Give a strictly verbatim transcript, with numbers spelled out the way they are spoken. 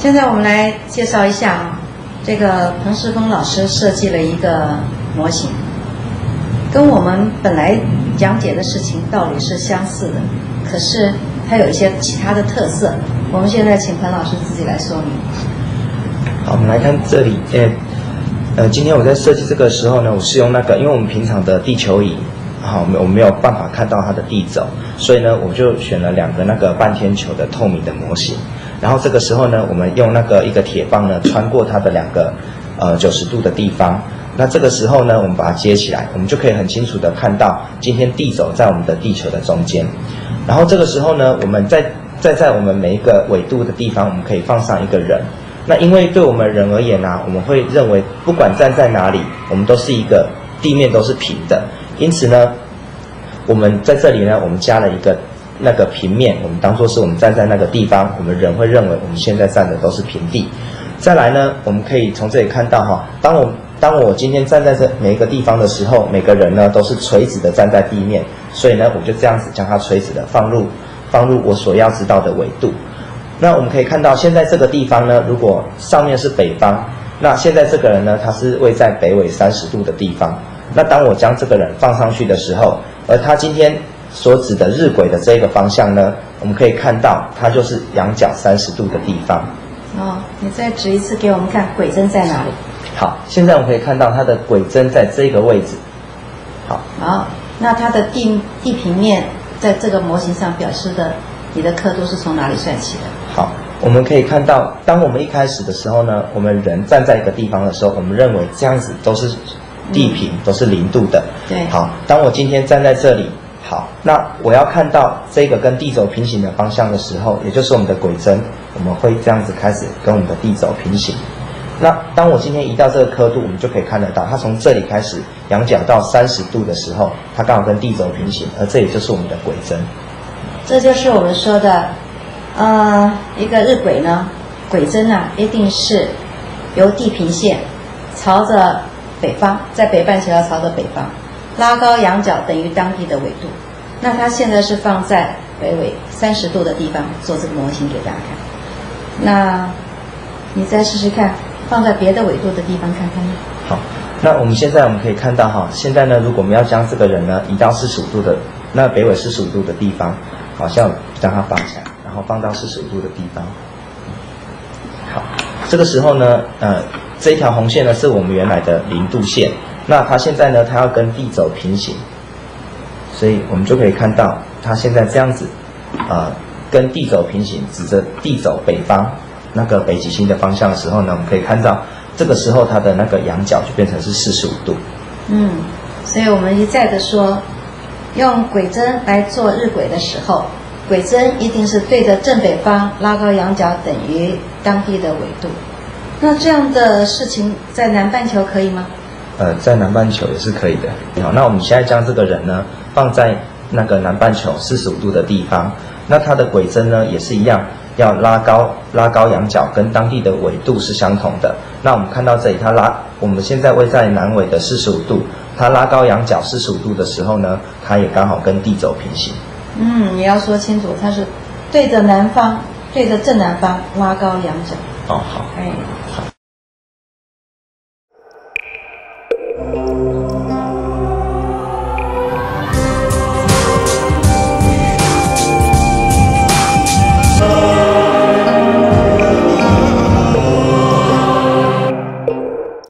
现在我们来介绍一下啊，这个彭世峰老师设计了一个模型，跟我们本来讲解的事情道理是相似的，可是它有一些其他的特色。我们现在请彭老师自己来说明。 好，我们来看这里，呃，呃，今天我在设计这个时候呢，我是用那个，因为我们平常的地球仪，好，我没有办法看到它的地轴，所以呢，我就选了两个那个半天球的透明的模型。然后这个时候呢，我们用那个一个铁棒呢，穿过它的两个呃九十度的地方。那这个时候呢，我们把它接起来，我们就可以很清楚的看到今天地轴在我们的地球的中间。然后这个时候呢，我们在再在我们每一个纬度的地方，我们可以放上一个人。那因为对我们人而言啊，我们会认为不管站在哪里，我们都是一个地面都是平的。因此呢，我们在这里呢，我们加了一个那个平面，我们当作是我们站在那个地方，我们人会认为我们现在站的都是平地。再来呢，我们可以从这里看到哈，当我当我今天站在这每一个地方的时候，每个人呢都是垂直的站在地面，所以呢，我就这样子将它垂直的放入放入我所要知道的纬度。那我们可以看到，现在这个地方呢，如果上面是北方，那现在这个人呢，他是位在北纬三十度的地方。那当我将这个人放上去的时候，而他今天所指的日晷的这个方向呢，我们可以看到，它就是仰角三十度的地方。 哦，你再指一次给我们看，轨针在哪里？ 好，现在我们可以看到它的轨针在这个位置。好， 好，那它的地地平面在这个模型上表示的，你的刻度是从哪里算起的？ 好，我们可以看到，当我们一开始的时候呢，我们人站在一个地方的时候，我们认为这样子都是地平，嗯、都是零度的。 对。 好，当我今天站在这里，好，那我要看到这个跟地轴平行的方向的时候，也就是我们的轨针，我们会这样子开始跟我们的地轴平行。那当我今天移到这个刻度，我们就可以看得到，它从这里开始仰角到三十度的时候，它刚好跟地轴平行，而这也就是我们的轨针。 这就是我们说的，呃，一个日晷呢，轨针呢一定是由地平线朝着北方，在北半球要朝着北方，拉高仰角等于当地的纬度。那它现在是放在北纬三十度的地方做这个模型给大家看。那你再试试看，放在别的纬度的地方看看。 好，那我们现在我们可以看到哈，现在呢，如果我们要将这个人呢移到四十五度的那北纬四十五度的地方，好像将它放起来，然后放到四十五度的地方。好，这个时候呢，呃，这一条红线呢是我们原来的零度线，那它现在呢，它要跟地轴平行，所以我们就可以看到它现在这样子，呃，跟地轴平行，指着地轴北方那个北极星的方向的时候呢，我们可以看到这个时候它的那个仰角就变成是四十五度。 嗯，所以我们一再的说，用轨针来做日晷的时候，轨针一定是对着正北方，拉高仰角等于当地的纬度。那这样的事情在南半球可以吗？ 呃，在南半球也是可以的。好，那我们现在将这个人呢放在那个南半球四十五度的地方，那它的轨针呢也是一样，要拉高拉高仰角，跟当地的纬度是相同的。那我们看到这里，它拉我们现在位在南纬的四十五度，它拉高仰角四十五度的时候呢，它也刚好跟地轴平行。 嗯，你要说清楚，它是对着南方，对着正南方拉高仰角。 哦，好， 哎， 好。